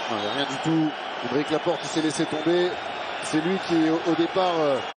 Non, il n'y a rien du tout. Modric, Laporte, il s'est laissé tomber. C'est lui qui, au départ...